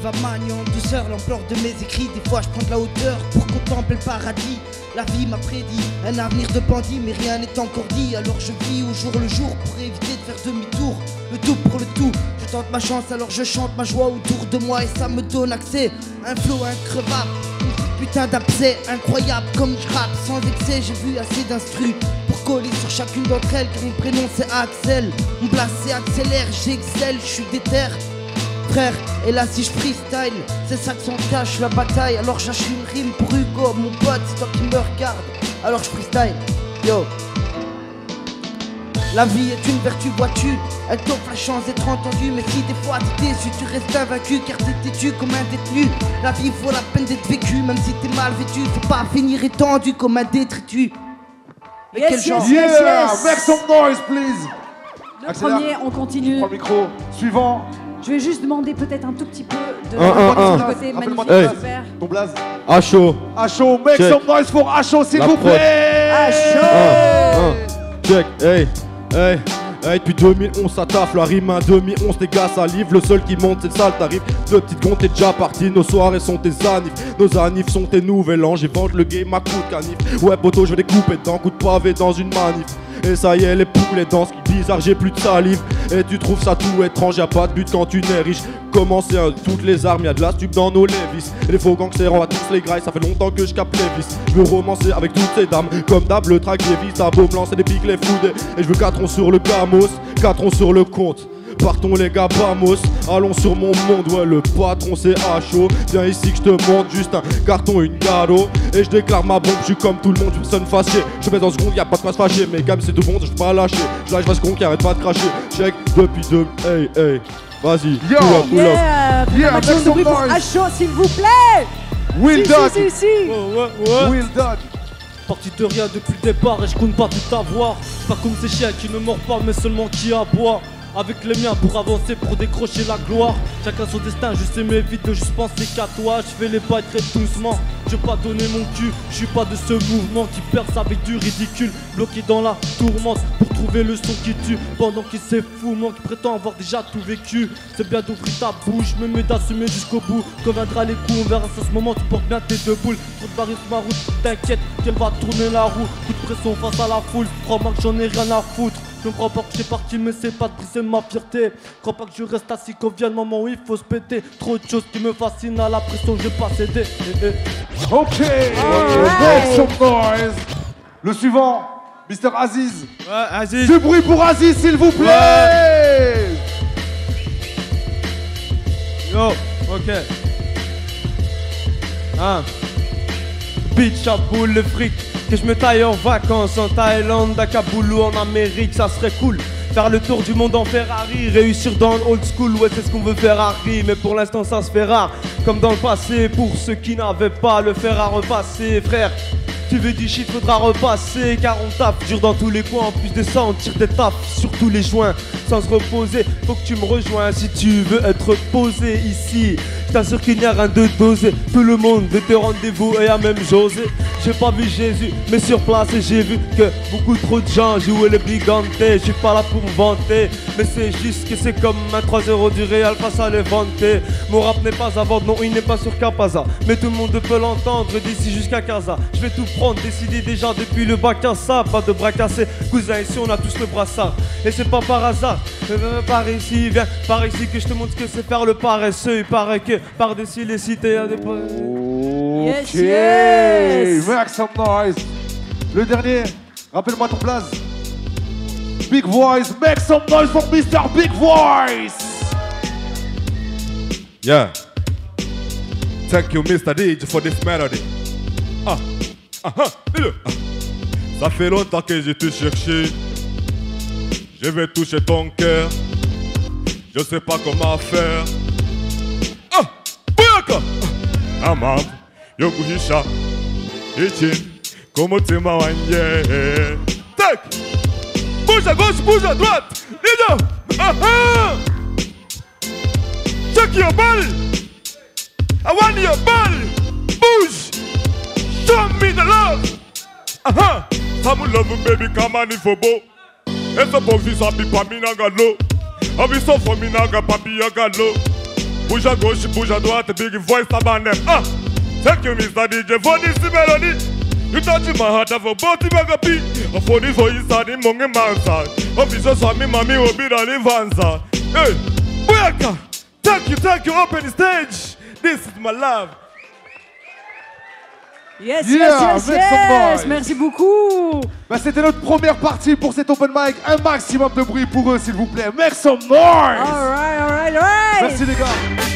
J'arrive à manier en douceur l'ampleur de mes écrits. Des fois je prends de la hauteur pour contempler le paradis. La vie m'a prédit un avenir de bandit, mais rien n'est encore dit. Alors je vis au jour le jour pour éviter de faire demi-tour. Le tout pour le tout, je tente ma chance alors je chante ma joie autour de moi. Et ça me donne accès à un flow increvable. Une putain d'abcès incroyable comme je rappe sans excès. J'ai vu assez d'instrus pour coller sur chacune d'entre elles. Car mon prénom c'est Axel, mon place c'est accélère. J'excelle, je suis déter. Frère, et là si je freestyle, c'est ça que s'en cache la bataille. Alors j'achète une rime pour Hugo, mon pote, c'est toi qui me regarde. Alors je freestyle, yo. La vie est une vertu, vois-tu, elle t'offre la chance d'être entendu. Mais si des fois t'es déçu, tu restes invaincu, car t'es têtu comme un détenu. La vie vaut la peine d'être vécue, même si t'es mal vêtu. Faut pas finir étendu comme un détritus. Mais yes, quel yes, genre yes, yes. Make some noise, please. Le Accélère. premier, on continue. Prends le micro. Suivant. Je vais juste demander peut-être un tout petit peu de côté Rappelle-moi magnifique, ton super. Ton blaze. Acho. Acho, make Check. some noise for Acho, s'il La vous prod. plaît. Check, hey, hey. Hey, depuis 2011 ça taffe, la rime 1 2011 les gars salive. Le seul qui monte c'est le sale tarif. Deux petites gonds t'es déjà parti, nos soirées sont tes anifs. Nos anifs sont tes nouvel an, j'ai vendu le game à coup de canif. Ouais poto je vais les couper dedans, coup de pavé dans une manif. Et ça y est les poulets dansent, bizarre j'ai plus de salive. Et tu trouves ça tout étrange, y'a pas de but quand tu n'es riche. Commencez à toutes les armes, y'a de la stup dans nos lévis. Et les faux gangsters on va tous les grailles, ça fait longtemps que je capte les vis. Je veux romancer avec toutes ces dames, comme d'hab le track des vis. Ça beau me lancer des pics les foudés. Et je veux 4 ronds sur le gamos, 4 ronds sur le compte. Partons les gars, vamos, allons sur mon monde. Ouais le patron c'est Acho. Viens ici que je te montre juste un carton, une garo. Et je déclare ma bombe, je suis comme tout le monde, je me sonne fâché. Je mets dans seconde, y'a pas de quoi se fâcher. Mes gammes c'est tout bon, je vais pas lâcher. Je lâche con qui arrête pas de cracher. Check depuis deux, hey hey. Vas-y, Yo. pull up. Yeah, Maximum make de some bruit pour noise. Acho, s'il vous plaît. Will Si, Dog. si, si. Will Dog. Parti de rien depuis le départ et je compte pas tout avoir. Pas comme ces chiens qui ne mordent pas mais seulement qui aboient. Avec les miens pour avancer, pour décrocher la gloire. Chacun son destin, je sais m'évite de juste penser qu'à toi. Je fais les pas très doucement, je vais pas donner mon cul. Je suis pas de ce mouvement qui perce avec du ridicule. Bloqué dans la tourmente pour trouver le son qui tue. Pendant qu'il s'effoulement, qui prétend avoir déjà tout vécu. C'est bien d'ouvrir ta bouche, me mets d'assumer jusqu'au bout. Quand viendra les coups, on verra si à ce moment tu portes bien tes deux boules. Trop de barrières sur ma route, t'inquiète qu'elle va tourner la roue. Coup de pression face à la foule, crois-moi que j'en ai rien à foutre. Je me crois pas que j'ai parti mais c'est pas de briser ma fierté. Crois pas que je reste assis qu'on vient le moment où il faut se péter. Trop de choses qui me fascinent à la pression, je vais pas céder. Ok. Make some noise. Le suivant, Mr. Aziz. Ouais, Aziz. Du bruit pour Aziz s'il vous plaît. Yo, ok. Bitch à boule le fric. Que je me taille en vacances en Thaïlande, à Kaboul ou en Amérique, ça serait cool. Faire le tour du monde en Ferrari, réussir dans le old school, ouais c'est ce qu'on veut faire Harry. Mais pour l'instant ça se fait rare, comme dans le passé. Pour ceux qui n'avaient pas le fer à repasser, frère. Tu veux du shit, faudra repasser. Car on tape dur dans tous les coins. En plus de ça, on tire des tapes sur tous les joints. Sans se reposer, faut que tu me rejoins si tu veux être posé ici. Je t'assure qu'il n'y a rien de dosé. Tout le monde veut te rendez-vous et a même José. J'ai pas vu Jésus, mais sur place j'ai vu que beaucoup trop de gens jouaient le bigante. Je suis pas là pour me vanter, mais c'est juste que c'est comme un 3-0 du Real face à Levante. Mon rap n'est pas à vendre, non il n'est pas sur Capaza. Mais tout le monde peut l'entendre d'ici jusqu'à Casa. Je vais tout prendre, décider déjà depuis le bac à ça. Pas de bras cassés, cousin ici on a tous le brassard. Et c'est pas par hasard, par ici, viens par ici que je te montre ce que c'est faire le paresseux. Il paraît que par-dessus les cités y'a des... Yes, yes. Make some noise. Le dernier, rappelle-moi ton blaze. Big Voice, make some noise for Mr. Big Voice. Yeah. Thank you, Mr. DJ, for this melody. Ça fait longtemps que je te cherché. Je vais toucher ton cœur. Je sais pas comment faire. Bouyaka! Amam, Yoguhisha, Ichin, Komotema Wanye. Tac! Bouge à gauche, bouge à droite! Les deux! Check your body! I want your body! Bouge! Show me the love! Some love baby, come on, if you go. It's a box, it's a pipa, me naga low. I be so for me naga papi, yaga low. Bouge à gauche, bouge à droite, big voice tabanem. Ah, thank you Mr. DJ for this melody. You touch my heart, I've a body bag of pee. A funny voice, and the money mansa. Officer saw me, mommy, will be the Livanza. Hey, welcome. Thank you, open the stage. This is my love. Yes, Yeah, yes, make yes, some yes. noise. Merci beaucoup. Bah, c'était notre première partie pour cet open mic. Un maximum de bruit pour eux, s'il vous plaît. Make some noise. All right. Merci les gars.